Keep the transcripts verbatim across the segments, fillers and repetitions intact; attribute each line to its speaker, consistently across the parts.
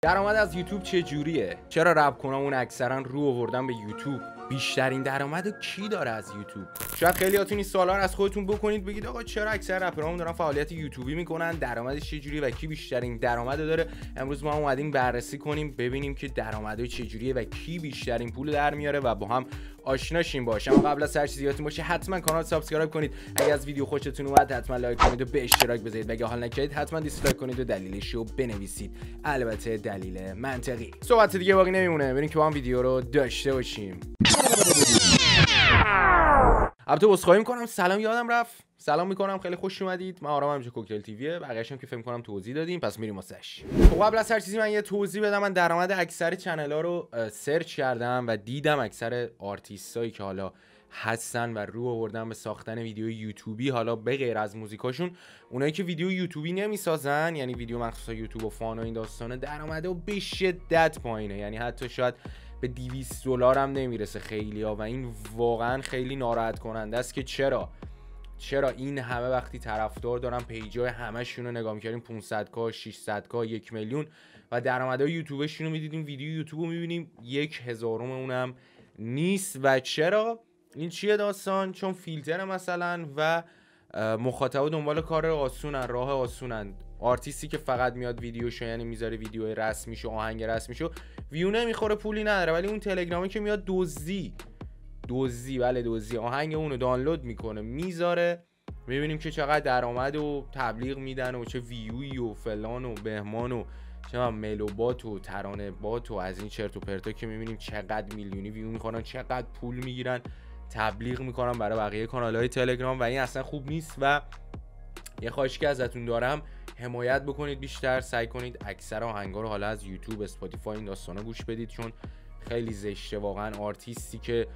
Speaker 1: درآمد از یوتیوب چه جوریه؟ چرا رپ کنامون اکثرا رو آوردن به یوتیوب؟ بیشترین درآمدو کی داره از یوتیوب؟ شاید خیلیاتون این سوالا رو از خودتون بکنید، بگید آقا چرا اکثر رپرامون دارن فعالیت یوتیوبی میکنن؟ درآمدش چه جوریه و کی بیشترین درآمدو داره؟ امروز ما هم اومدیم بررسی کنیم ببینیم که درآمدهای چه جوریه و کی بیشترین پول در میاره و با هم آشنا شیم. باشه اما قبل از هر چیزی یادتون باشه حتما کانال سابسکرایب کنید. اگه از ویدیو خوشتون اومد حتما لایک کنید و به اشتراک بذارید. اگه حال نکردید حتما دیسلایک کنید و دلیلش رو بنویسید، البته دلیل منطقی. صحبت دیگه باقی نمیمونه، بریم که با هم ویدیو رو داشته باشیم. البته عذرخواهی میکنم، سلام یادم رفت. سلام میکنم، خیلی خوش اومدید. من آرام همینجا کوکتل تیویه، بقیه‌اش هم که فکر کنم توضیح دادیم، پس میریم واسش. خب قبل از هر چیزی من یه توضیح بدم. من درآمد اکثر چنل‌ها رو سرچ کردم و دیدم اکثر آرتیستایی که حالا هستن و رو آوردن به ساختن ویدیو یوتیوبی، حالا به غیر از موزیکاشون، اونایی که ویدیو یوتیوبی نمیسازن، یعنی ویدیو مخصوصا یوتیوب و فان و این داستانه، درآمده به شدت پایینه. یعنی حتی شاید به دویست دلار هم نمیرسه خیلیا و این واقعا خیلی ناراحت کننده است که چرا چرا این همه وقتی طرفدار دارن، پیجای همشون رو نگاه می‌کردیم پانصد کا، ششصد کا، یک میلیون و درآمدهای یوتیوبشون رو می‌دیدیم، ویدیو یوتیوب رو می‌بینیم یک هزارم اونم نیست. و چرا این چیه داستان؟ چون فیلتر مثلا و مخاطبا دنبال کار آسونن، راه آسونن. آرتیستی که فقط میاد ویدیوشو، یعنی میذاره ویدیو رسمیشو، آهنگ رسمیشو، ویو نمیخوره، پولی نداره، ولی اون تلگرامی که میاد دزدی دزدی بله دزدی آهنگ اونو دانلود میکنه میذاره، میبینیم که چقدر درآمد و تبلیغ میدن و چه ویوی و فلان و بهمان و چه ملو بات و ترانه بات و از این چرت و پرتا که میبینیم چقدر میلیونی ویو میکنن، چقدر پول میگیرن، تبلیغ میکنن برای بقیه کانالهای تلگرام و این اصلا خوب نیست. و یه خواهشی که ازتون دارم، حمایت بکنید بیشتر، سعی کنید اکثر آهنگا رو حالا از یوتیوب، اسپاتیفای، این داستانا گوش بدید، چون خیلی زشته واقعا آرتیستی که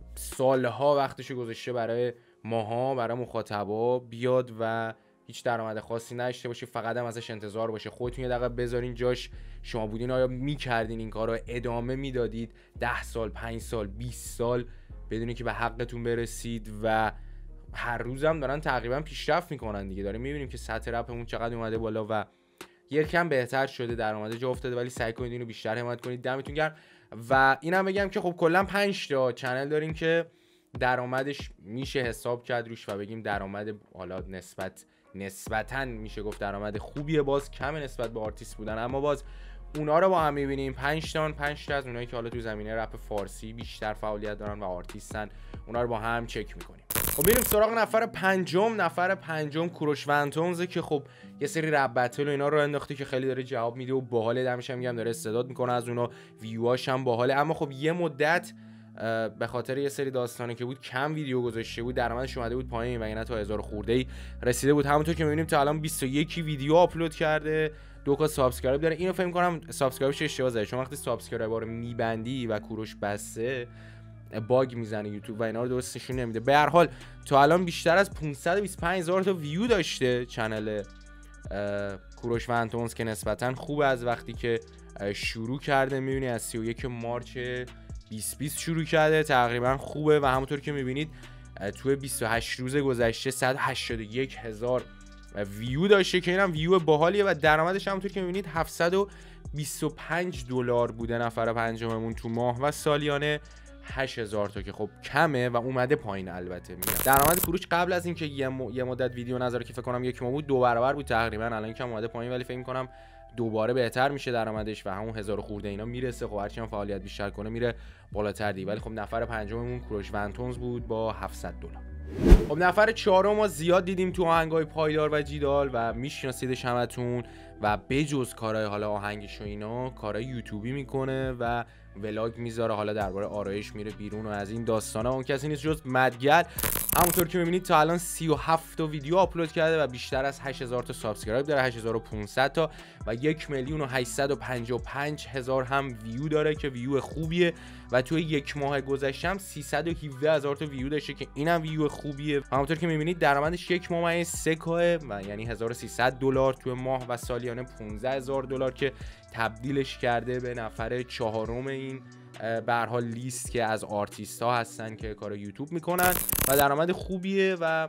Speaker 1: سالها وقتشو گذاشته برای ماها، برای مخاطبا، بیاد و هیچ درآمد خاصی نداشته باشه، فقط هم ازش انتظار باشه. خودتون یه دقیقه بذارین جاش، شما بودین آیا میکردین این کارو؟ ادامه میدادید ده سال، پنج سال، بیست سال بدونی که به حقتون برسید؟ و هر روزم دارن تقریبا پیشرفت میکنن دیگه، داریم میبینیم که سطح رپمون چقدر اومده بالا و یکم بهتر شده، درآمد جا افتاده، ولی سعی کنید اینو بیشتر حمایت کنید. دمتون گرم. و اینم بگم که خب کلا پنج تا چنل داریم که درآمدش میشه حساب کرد روش و بگیم درآمد حالا نسبت نسبتاً میشه گفت درآمد خوبیه، باز کم نسبت به آرتیست بودن، اما باز اونا رو با هم میبینیم. پنج تا پنج تا از اونایی که حالا تو زمینه رپ فارسی بیشتر فعالیت دارن و آرتیستن، اونا رو با هم چک میکنیم. خب بریم سراغ نفر پنجم. نفر پنجم کوروش ونتونزه که خب یه سری رپ بتل و اینا رو انداخته که خیلی داره جواب میده و باحال، دمش هم میگم داره استعداد میکنه از اونا، ویواش هم باحاله. اما خب یه مدت به خاطر یه سری داستانی که بود کم ویدیو گذاشته بود، درآمدش اومده بود پایین و اینا تا هزار خورده رسیده بود. همونطور که میبینیم تا الان بیست و یک ویدیو آپلود کرده، دو تا سابسکرایب داره. اینو فکر کنم سابسکرایبش اشتباه زده، چون وقتی سابسکرایبر رو میبندی و کوروش بسته باگ میزنه یوتیوب و اینا رو درست نشون نمیده. به هر حال تا الان بیشتر از پانصد و بیست و پنج هزار تا ویو داشته چنل کوروش ونتونز که نسبتا خوبه از وقتی که شروع کرده. میبینی از سی و یک مارچ بیست بیست شروع کرده، تقریبا خوبه و همونطور که میبینید توی بیست و هشت روز گذشته صد و هشتاد و یک هزار ویو داشته که اینم ویو باحالیه و درآمدش همونطور که میبینید هفتصد و بیست و پنج دلار بوده نفر پنجممون تو ماه و سالیانه هشت هزار تا که خب کمه و اومده پایین. البته میگم درآمد کوروش قبل از اینکه یه, م... یه مدت ویدیو نذاره که فکر کنم یک ماه بود، دو برابر بود تقریبا، الان که اومده پایین، ولی فکر می‌کنم دوباره بهتر میشه درآمدش و همون هزار خورده اینا میرسه. خب هرچی هم فعالیت بیشتر کنه میره بالاتر دی، ولی خب نفر پنجممون کوروش ونتونز بود با هفتصد دلار. خب نفر چهارم ما زیاد دیدیم تو آهنگای پایدار و جیدال و میشناسیدش همتون و بجز کارهای حالا آهنگش و اینا کارهای یوتیوبی میکنه و ولاگ میذاره، حالا درباره آرایش میره بیرون و از این داستانا. اون کسی نیست جز مدگل. همونطور که میبینید تا الان سی و هفت تا ویدیو آپلود کرده و بیشتر از هشت هزار تا سابسکرایب داره، هشت هزار و پانصد تا و یک میلیون و هشتصد و پنجاه و پنج هزار هم ویو داره که ویو خوبیه و توی یک ماه گذشته هم سیصد و هفده هزار تا ویو داشته که اینم ویو خوبیه. همونطور که میبینید درآمدش یک ماه سه کاه و یعنی هزار و سیصد دلار توی ماه و سالیانه پانزده هزار دلار که تبدیلش کرده به نفر چهارم این به هر حال لیست که از آرتیست ها هستن که کار یوتیوب میکنن و درآمد خوبیه و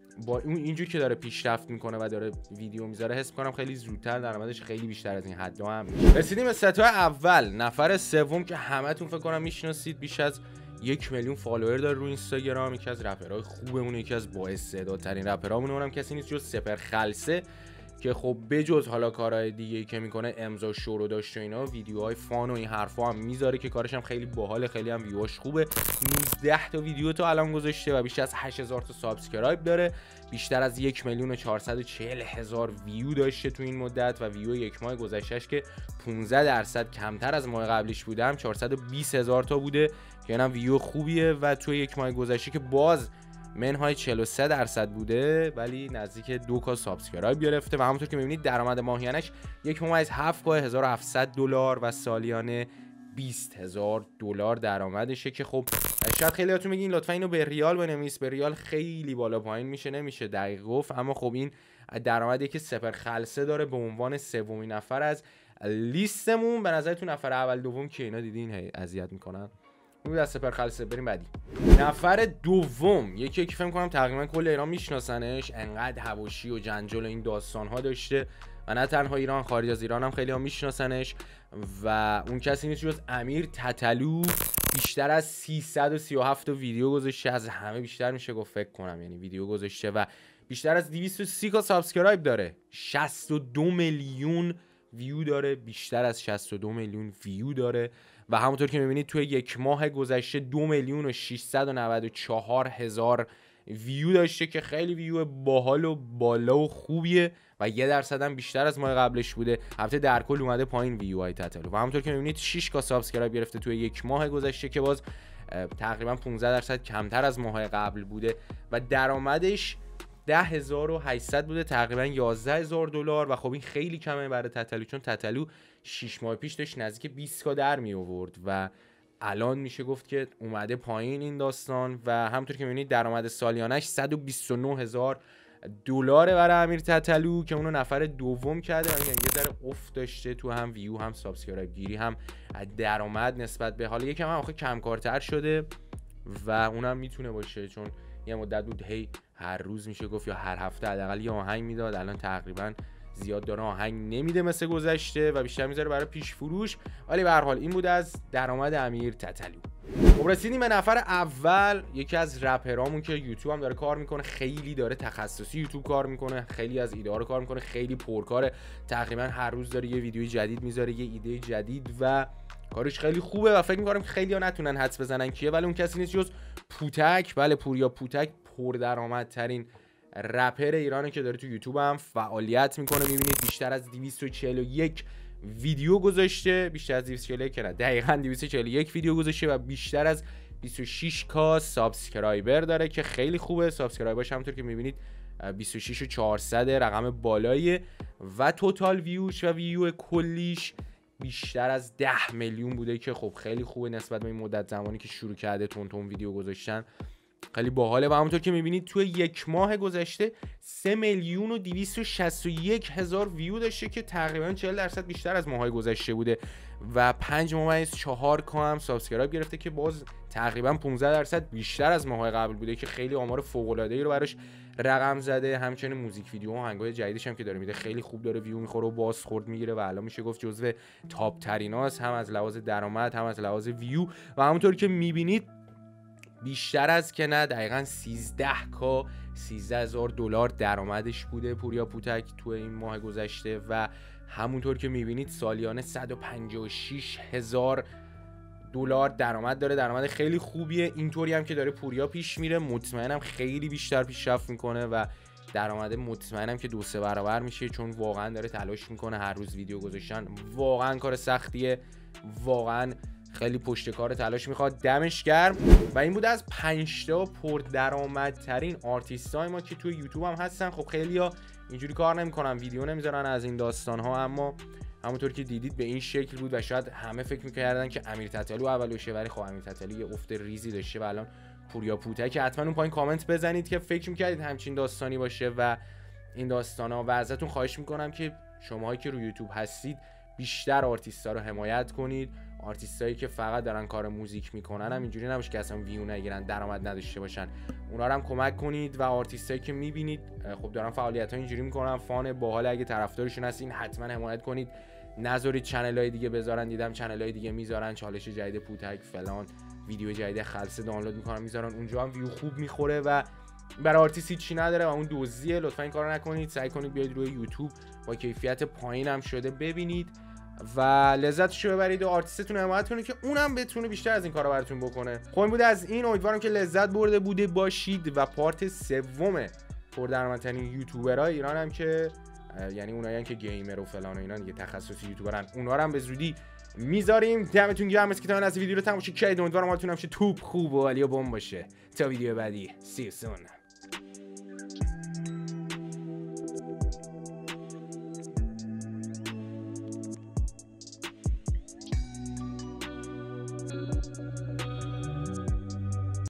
Speaker 1: با اون اینجور که داره پیشرفت میکنه و داره ویدیو میذاره حس میکنم خیلی زودتر درآمدش خیلی بیشتر از این حدا هم میشه. رسیدیم به ستای اول. نفر سوم که همتون فکر کنم میشناسید، بیش از یک میلیون فالوور داره رو اینستاگرام، یکی از رپرهای خوبمونه، یکی از بااستعدادترین رپرامونه، اونم کسی نیست جز سپر خلسه که خب بجز حالا کارهای دیگه که میکنه، امضا شورو داشت و اینا، ویدیوهای فان و این حرفا هم میذاره که کارش هم خیلی باحاله، خیلی هم ویوش خوبه. نوزده تا ویدیو تو الان گذاشته و بیشتر از هشت هزار تا سابسکرایب داره، بیشتر از یک میلیون و چهارصد و چهل هزار ویو داشته تو این مدت و ویو یک ماه گذشتهش که پانزده درصد کمتر از ماه قبلیش بوده هم چهارصد و بیست هزار تا بوده که اینم ویو خوبیه و تو یک ماه گذشته که باز منهای چهل و سه درصد بوده ولی نزدیک دو کا سابسکرایب گرفته و همونطور که میبینید درآمد ماهیانش یک ممیز هفت کا هزار و هفتصد دلار و سالیانه بیست هزار دلار درآمدشه که خب شاید خیلیاتون بگین لطفا اینو به ریال بنویس، به ریال خیلی بالا پایین میشه، نمیشه دقیق گفت، اما خب این درآمدی که سپر خلسه داره به عنوان سومین نفر از لیستمون. به نظرتون نفر اول دوم که اینا دیدین هی اذیت میکنن؟ اون از سپر خلسه. بریم بعدی. نفر دوم یکی که فکر کنم تقریبا کل ایران میشناسنش، انقدر حواشی و جنجال و این داستان ها داشته و نه تنها ایران، خارج از ایران هم خیلی ها میشناسنش و اون کسی نیست جز امیر تتلو. بیشتر از سیصد و سی و هفت ویدیو گذاشته، از همه بیشتر میشه گفت فکر کنم، یعنی ویدیو گذاشته و بیشتر از دویست و سی کا سابسکرایب داره، شصت و دو میلیون ویو داره، بیشتر از شصت و دو میلیون ویو داره و همونطور که میبینید توی یک ماه گذشته دو میلیون و ششصد و نود و چهار هزار ویو داشته که خیلی ویو باحال و بالا و خوبیه و یه درصد هم بیشتر از ماه قبلش بوده. البته در کل اومده پایین ویو های تتلو و همونطور که میبینید شش کا سابسکرایب گرفته توی یک ماه گذشته که باز تقریبا پانزده درصد کمتر از ماه قبل بوده و درآمدش ده هزار و هشتصد بوده، تقریبا یازده هزار دلار و خب این خیلی کمه برای تتلو، چون تتلو شش ماه پیش داشت نزدیک بیست کا در می آورد و الان میشه گفت که اومده پایین این داستان و همونطور که میبینید درآمد سالیانش صد و بیست و نه هزار دلار برای امیر تتلو که اونو نفر دوم کرده و یه ذره افت داشته تو هم ویو هم سابسکرایب گیری هم درآمد نسبت به حالا یکم هم آخه کمکارتر شده و اونم میتونه باشه، چون یه مدت بود هی هر روز میشه گفت یا هر هفته حداقل یه آهنگ میداد، الان تقریبا زیاد داره آهنگ نمیده مثل گذشته و بیشتر میذاره برای پیش فروش. ولی به هر حال این بود از درآمد امیر تتلو. خب رسیدیم به نفر اول، یکی از رپرامون که یوتیوب هم داره کار میکنه، خیلی داره تخصصی یوتیوب کار میکنه، خیلی از ایده ها رو کار میکنه، خیلی پرکاره، تقریبا هر روز داره یه ویدیوی جدید میذاره، یه ایده جدید و کارش خیلی خوبه و فکر میکنم که خیلی ها نتونن حدس بزنن کیه، ولی اون کسی نیست جز پوتک. بله پوریا پوتک پردرآمدترین رپر ایرانه که داره تو یوتیوب هم فعالیت میکنه. میبینید بیشتر از دویست و چهل و یک ویدیو گذاشته، بیشتر از دویست و چهل و یک نه دقیقاً دویست و چهل و یک ویدیو گذاشته و بیشتر از بیست و شش کا سابسکرایبر داره که خیلی خوبه. سابسکرایبرش همونطور که میبینید بیست و شش و چهارصد رقم بالاییه و توتال ویوش و ویو کلیش بیشتر از ده میلیون بوده که خب خیلی خوبه نسبت به این مدت زمانی که شروع کرده تون تون ویدیو گذاشتن، خیلی باحاله. و همونطور که میبینید توی یک ماه گذشته سه میلیون و دویست و شصت و یک هزار ویو داشته که تقریبا چهل درصد بیشتر از ماهای گذشته بوده و پنج ممیز چهار کا هم سابسکرایب گرفته که باز تقریبا پانزده درصد بیشتر از ماهای قبل بوده که خیلی آمار فوق العاده ای رو براش رقم زده. همچنین موزیک ویدیو و آهنگای جدیدش هم که داره میده خیلی خوب داره ویو میخوره و بازخورد میگیره و الان میشه گفت جزو تاپ تریناست، هم از لحاظ درآمد هم از لحاظ ویو. و همونطور که میبینید بیشتر از که نه دقیقاً سیزده کا سیزده هزار دلار درآمدش بوده پوریا پوتک تو این ماه گذشته و همونطور که میبینید سالیانه صد و پنجاه و شش هزار دلار درآمد داره. درآمد خیلی خوبیه. اینطوری هم که داره پوریا پیش میره مطمئنم خیلی بیشتر پیشرفت میکنه و درآمد مطمئنم که دو سه برابر میشه، چون واقعا داره تلاش میکنه. هر روز ویدیو گذاشتن واقعا کار سختیه، واقعا خیلی پشت کار تلاش میخواد، دمش گرم. و این بود از پنج تا پردرآمدترین آرتیستای ما که توی یوتیوب هم هستن. خب خیلیا اینجوری کار نمیکنن، ویدیو نمیذارن از این داستان ها، اما همونطور که دیدید به این شکل بود و شاید همه فکر میکردن که امیر تتلو اولشه، ولی خب امیر تتلو یه افت ریزی داشته و الان پوریا پوتک. حتما اون پایین کامنت بزنید که فکر میکردید همچین داستانی باشه و این داستانا و ازتون خواهش میکنم که شماهایی که روی یوتیوب هستید بیشتر آرتیستا رو حمایت کنید. آرتیستایی که فقط دارن کار موزیک میکنن هم اینجوری نباشه که اصلا ویو نگیرن، درآمد نداشته باشن. اونا رو هم کمک کنید و آرتیستایی که میبینید خب دارن فعالیت‌ها اینجوری میکنن فان باحال، اگه طرفدارشون هستین حتما حمایت کنید. نذارید چنل‌های دیگه بذارن، دیدم چنل‌های دیگه میذارن چالش جدید پوتک فلان، ویدیو جدید خلصه دانلود میکنن میذارن اونجا هم ویو خوب میخوره و برای آرتیست چی نداره و اون دزدیه. لطفا این کارو نکنید، سعی کنید بیاید روی یوتیوب با کیفیت پایین هم شده ببینید و لذتشو ببرید و آرتیستتون رو حمایت کنید که اونم بتونه بیشتر از این کارا براتون بکنه. خب این بود از این، امیدوارم که لذت برده بوده باشید و پارت سوم پردرآمدترین یوتیوبرای ایران هم که یعنی اونایی که گیمر و فلان و اینا دیگه تخصصی یوتیوبرن، اونا رو هم به زودی میذاریم. دمتون گرم از که تا این از ویدیو رو تماشا کردید. امیدوارم حالتون همیشه توپ خوب و عالی و بمب باشه. تا ویدیو بعدی، see you soon.